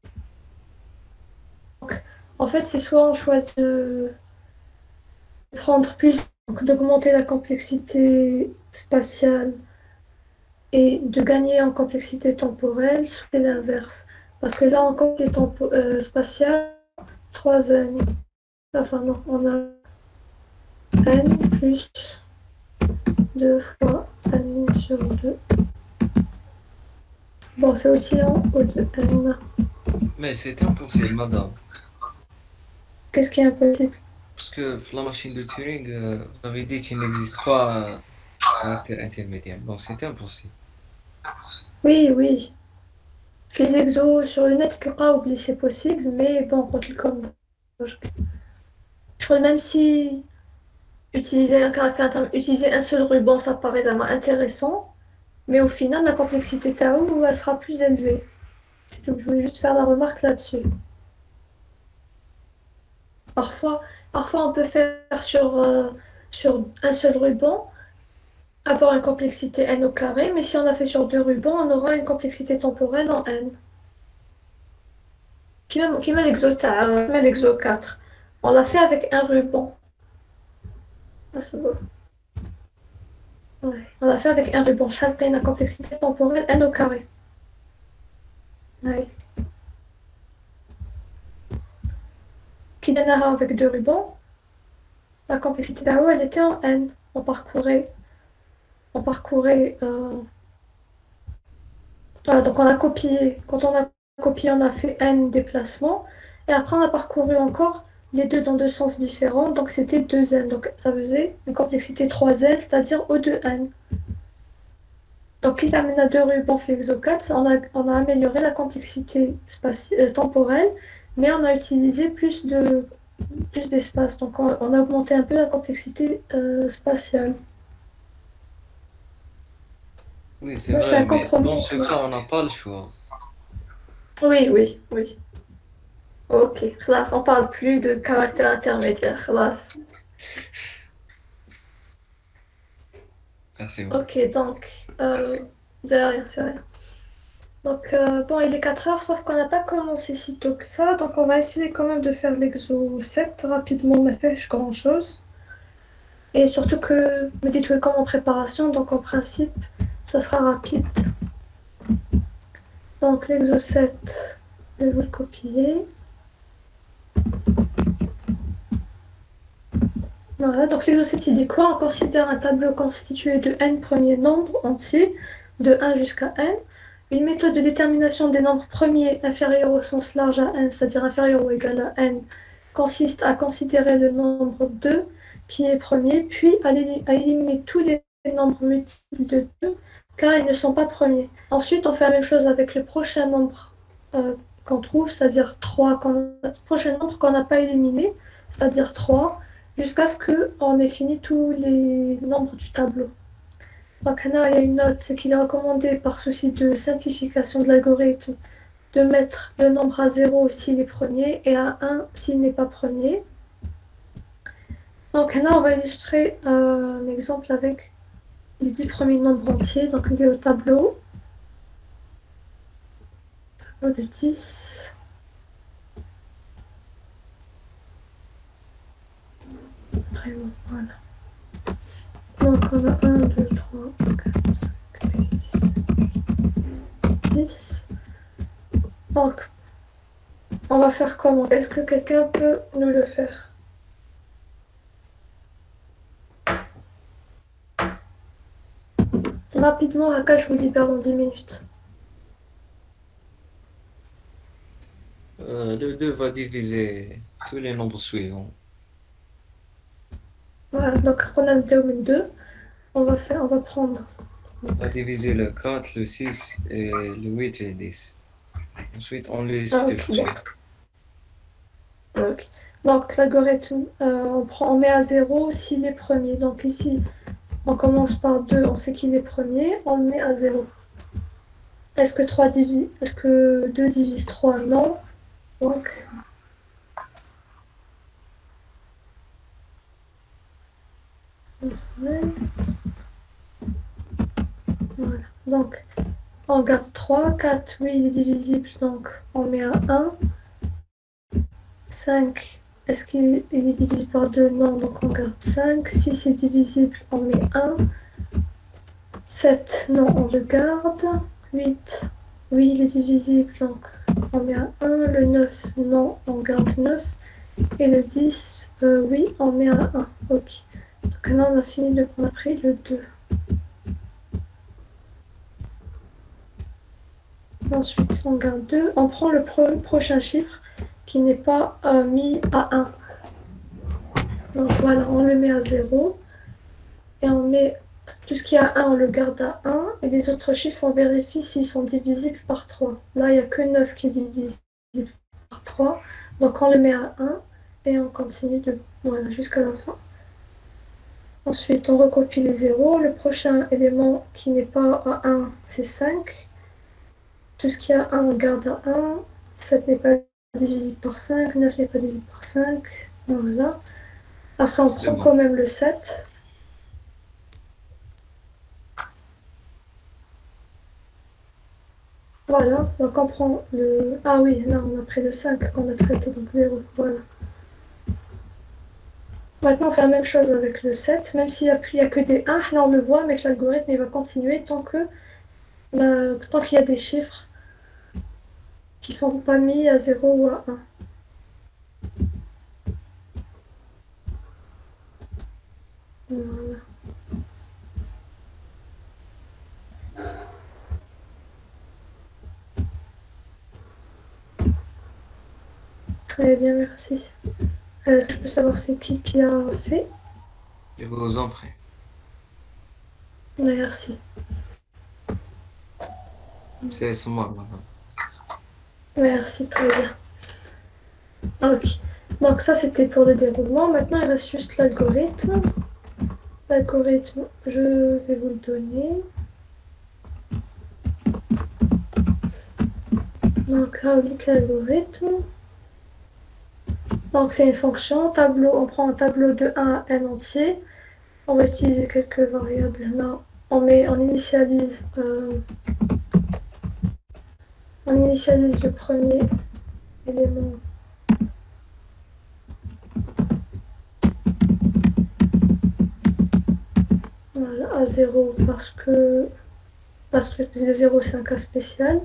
Donc, en fait, c'est soit on choisit de prendre plus, donc d'augmenter la complexité spatiale et de gagner en complexité temporelle, soit c'est l'inverse. Parce que là, en complexité euh, spatiale, trois N. Enfin non, on a N plus deux fois N sur deux. Bon, c'est aussi en O de N. Mais c'est impossible, madame. Qu'est-ce qui est impossible? Parce que la machine de Turing, euh, vous avez dit qu'il n'existe pas un caractère intermédiaire. Donc c'est impossible. Oui, oui. Les exos sur le net, c'est possible, mais bon, comme je crois même si utiliser un caractère intermédiaire, utiliser un seul ruban, ça paraît vraiment intéressant. Mais au final, la complexité tau, elle sera plus élevée. C'est tout. Je voulais juste faire la remarque là-dessus. Parfois, parfois, on peut faire sur, euh, sur un seul ruban, avoir une complexité n au carré, mais si on a fait sur deux rubans, on aura une complexité temporelle en n. Qui met, qui met l'exo ta- euh, met l'exo quatre. On l'a fait avec un ruban. Ah, c'est beau. Ouais. On l'a fait avec un ruban. Chaque une complexité temporelle n au carré. Ouais. Qui démarra avec deux rubans, la complexité d'A O, elle était en n. On parcourait, on parcourait, euh, voilà, donc on a copié, quand on a copié, on a fait n déplacements, et après on a parcouru encore les deux dans deux sens différents, donc c'était deux n, donc ça faisait une complexité trois n, c'est-à-dire O deux n. Donc ils amènent à deux rubans flexo quatre, on a, on a amélioré la complexité euh, temporelle, mais on a utilisé plus de plus d'espace, donc on, on a augmenté un peu la complexité euh, spatiale. Oui, c'est Ouais, c'est un vrai, mais compromis. dans ce cas, on n'a pas le choix. Oui, oui, oui. Ok, خلاص, on parle plus de caractère intermédiaire. خلاص. Ah, c'est bon. Ok, donc, euh, de rien, c'est rien. Donc, euh, bon, il est quatre heures, sauf qu'on n'a pas commencé si tôt que ça, donc on va essayer quand même de faire l'exo sept rapidement, mais pas grand-chose. Et surtout que me dites welcome en préparation, donc en principe, ça sera rapide. Donc, l'exo sept, je vais vous le copier. Voilà, donc l'exo sept, il dit quoi? On considère un tableau constitué de n premiers nombres entiers, de un jusqu'à n. Une méthode de détermination des nombres premiers inférieurs au sens large à n, c'est-à-dire inférieur ou égal à n, consiste à considérer le nombre deux qui est premier, puis à, à éliminer tous les nombres multiples de deux, car ils ne sont pas premiers. Ensuite, on fait la même chose avec le prochain nombre euh, qu'on trouve, c'est-à-dire trois, le prochain nombre qu'on n'a pas éliminé, c'est-à-dire trois, jusqu'à ce qu'on ait fini tous les nombres du tableau. Donc là, il y a une note, c'est qu'il est recommandé par souci de simplification de l'algorithme de mettre le nombre à zéro s'il est premier et à un s'il n'est pas premier. Donc là, on va illustrer euh, un exemple avec les dix premiers nombres entiers. Donc il est au tableau. Tableau de dix. Vraiment, voilà. Donc on a un, deux, trois, quatre, cinq, six, dix. Donc, on va faire comment? Est-ce que quelqu'un peut nous le faire? Rapidement, Aka, je vous libère dans dix minutes. Euh, le deux va diviser tous les nombres suivants. Voilà, donc on a le deux. On va, faire, on va prendre. On va diviser le quatre, le six, et le huit et le dix. Ensuite, on les Ah, ok, substitue. donc, donc l'algorithme, euh, on, prend, on met à zéro s'il est premier. Donc ici, on commence par deux, on sait qu'il est premier, on le met à zéro. Est-ce que trois divise, est-ce que deux divise trois? Non. Donc, voilà. Donc, on garde trois, quatre, oui, il est divisible, donc on met à un. cinq, est-ce qu'il est divisible par deux? Non, donc on garde cinq. six est divisible, on met un. sept, non, on le garde. huit, oui, il est divisible, donc on met à un. Le neuf, non, on garde neuf. Et le dix, euh, oui, on met à un. Ok. Donc là, on a fini de prendre après le deux. Ensuite, on garde deux. On prend le pro prochain chiffre qui n'est pas euh, mis à un. Donc voilà, on le met à zéro. Et on met tout ce qui a un, on le garde à un. Et les autres chiffres, on vérifie s'ils sont divisibles par trois. Là, il n'y a que neuf qui est divisible par trois. Donc on le met à un. Et on continue de voilà, jusqu'à la fin. Ensuite, on recopie les zéros. Le prochain élément qui n'est pas à un, c'est cinq. Tout ce qui a un, on garde à un. sept n'est pas divisible par cinq. neuf n'est pas divisible par cinq. Voilà. Après, on C'est prend bon. quand même le sept. Voilà. Donc, on prend le... Ah oui, là, on a pris le cinq qu'on a traité, donc zéro. Voilà. Maintenant, on fait la même chose avec le sept. Même s'il n'y a, a que des un, là, on le voit, mais que l'algorithme il va continuer tant que bah, tant qu'il y a des chiffres qui ne sont pas mis à zéro ou à un. Voilà. Très bien, merci. Euh, Est-ce que je peux savoir c'est qui qui a fait? Je vous en prie. Merci. C'est c'est moi, madame. Merci, très bien. Ok. Donc ça, c'était pour le déroulement. Maintenant, il reste juste l'algorithme. L'algorithme, je vais vous le donner. Donc, Raoult, l'algorithme. Donc, c'est une fonction. Tableau, on prend un tableau de un à n entier. On va utiliser quelques variables. Là, on, met, on, initialise, euh, on initialise le premier élément. Voilà, à zéro parce que, parce que le zéro, c'est un cas spécial.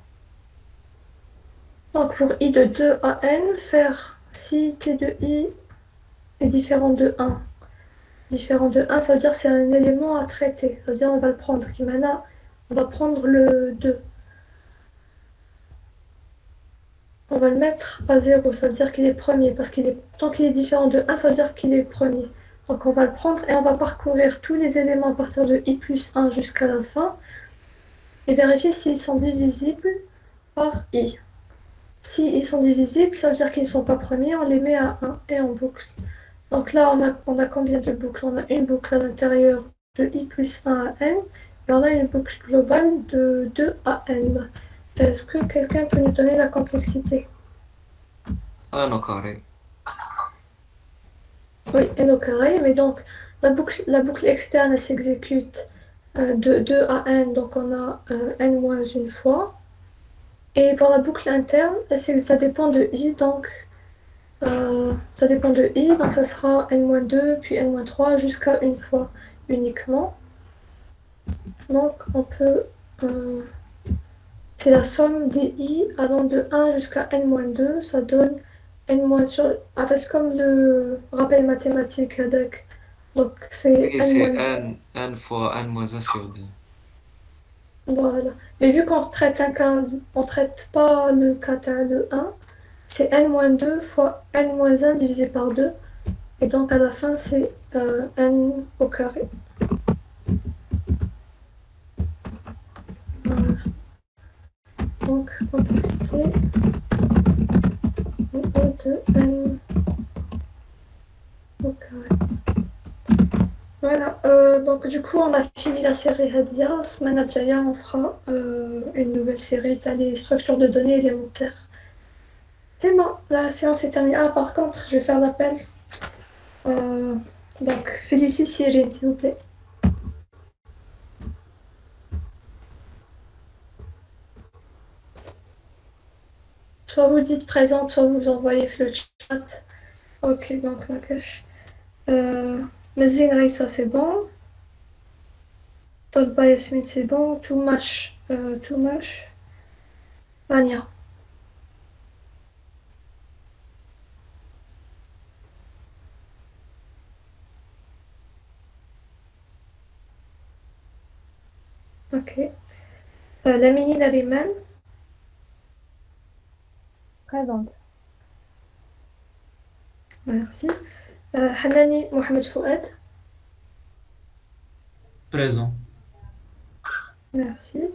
Donc, pour i de deux à n, faire si t de i est différent de un. Différent de un, ça veut dire que c'est un élément à traiter. Ça veut dire qu'on va le prendre. Maintenant, on va prendre le deux. On va le mettre à zéro, ça veut dire qu'il est premier. Parce qu'il est, tant qu'il est différent de un, ça veut dire qu'il est premier. Donc on va le prendre et on va parcourir tous les éléments à partir de i plus un jusqu'à la fin et vérifier s'ils sont divisibles par i. S'ils sont divisibles, ça veut dire qu'ils ne sont pas premiers, on les met à un et on boucle. Donc là, on a, on a combien de boucles? On a une boucle à l'intérieur de i plus un à n et on a une boucle globale de deux à n. Est-ce que quelqu'un peut nous donner la complexité? Un au carré. Oui, n au carré, mais donc la boucle, la boucle externe elle s'exécute euh, de deux à n, donc on a euh, n moins une fois. Et pour la boucle interne, ça dépend de i, donc euh, ça dépend de i, donc ça sera n moins deux, puis n moins trois, jusqu'à une fois uniquement. Donc on peut... Euh, c'est la somme des i allant de un jusqu'à n moins deux, ça donne n moins sur... En fait, comme le rappel mathématique avec... Donc c'est Oui, n c'est moins... n, n fois n moins un sur deux. Voilà. Mais vu qu'on traite un cas, on traite pas le cas le un, c'est n moins deux fois n moins un divisé par deux. Et donc à la fin, c'est euh, n au carré. Voilà. Donc complexité de n au carré. Voilà, euh, donc du coup on a fini la série Hadia. Semaine Jaya, on fera euh, une nouvelle série, t'as les structures de données élémentaires. C'est bon, la séance est terminée. Ah, par contre, je vais faire l'appel. Euh, donc, Félicie Cyril, s'il vous plaît. Soit vous dites présente, soit vous envoyez le chat. Ok, donc ma cache. Euh, Mazine Raissa, c'est bon. Tolba Yasmine, c'est bon. Too much. Euh, too much. Rania. Ok. Euh, Lamini Nariman. Présente. Merci. Euh, Hanani Mohamed Fouad. Présent. Merci.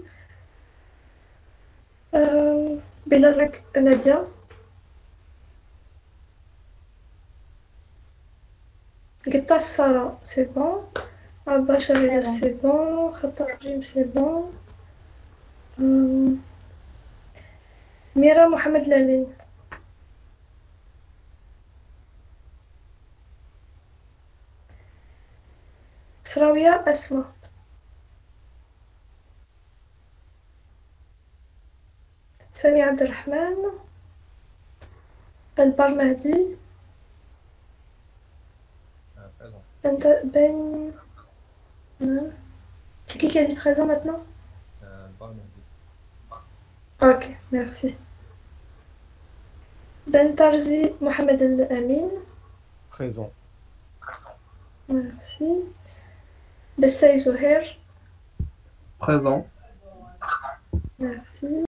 Euh, Belazak Nadia. Guitaf Sarah, c'est bon. Abba Sharila, C'est bon. c'est bon. Khatajim, c'est bon. Hum, Mira Mohamed Lamine. Srawia Asma. Sami Abdelrahman. Albar Mahdi. Euh, présent. Anta- Ben. Non. C'est qui qui a dit présent maintenant? Euh, Albar Mahdi. Ok, merci. Ben Tarzi Mohamed El Amin. Présent. Merci. Bessay Zoher. Présent. Merci.